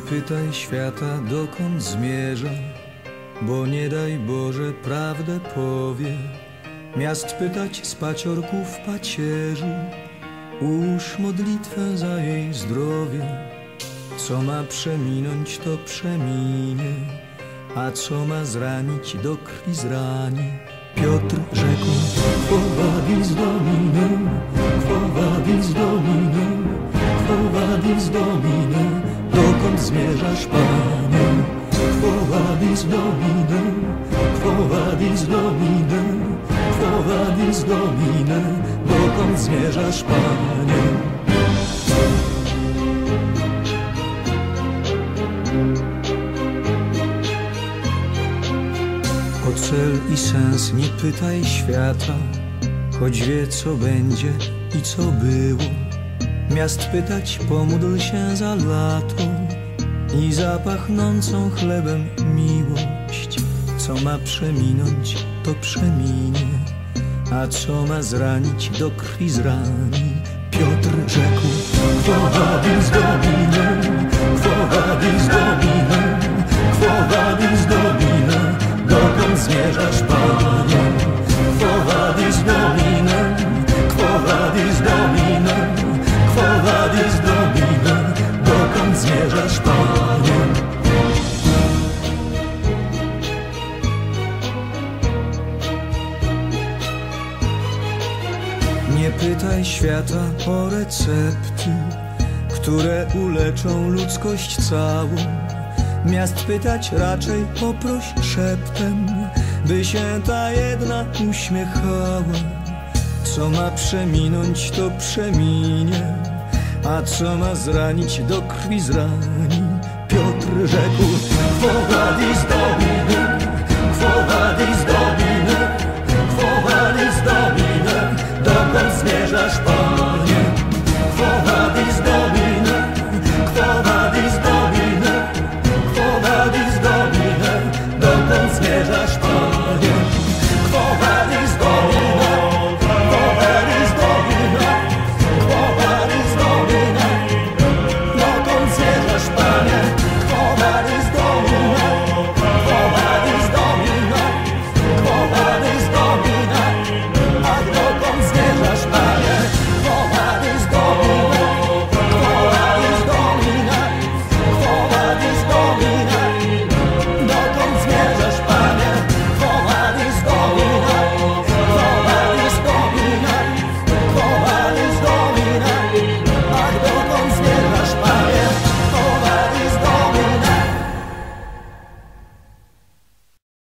pytaj świata, dokąd zmierza, bo nie daj Boże prawdę powie. Miast pytać z paciorków pacierzy, ułóż modlitwę za jej zdrowie. Co ma przeminąć, to przeminie, a co ma zranić, do krwi zrani. Piotr rzekł: Quo vadis Domine, quo vadis Domine, quo vadis Domine, dokąd zmierzasz, Panie? Quo vadis Domine, quo vadis Domine, quo vadis Domine, dokąd zmierzasz, Panie? O cel i sens nie pytaj świata, choć wie, co będzie i co było. Miast pytać, pomódl się za lato i za pachnącą chlebem miłość. Co ma przeminąć, to przeminie, a co ma zranić, do krwi zrani. Piotr rzekł: Quo vadis Domine, quo vadis Domine, quo vadis Domine, dokąd zmierzasz, Panie? Quo vadis Domine, quo vadis Domine, quo vadis Domine, dokąd zmierzasz, Panie? Nie pytaj świata o recepty, które uleczą ludzkość całą. Miast pytać raczej poproś szeptem, by się ta jedna uśmiechała. Co ma przeminąć, to przeminie, a co ma zranić, do krwi zrani. Piotr rzekł: Quo vadis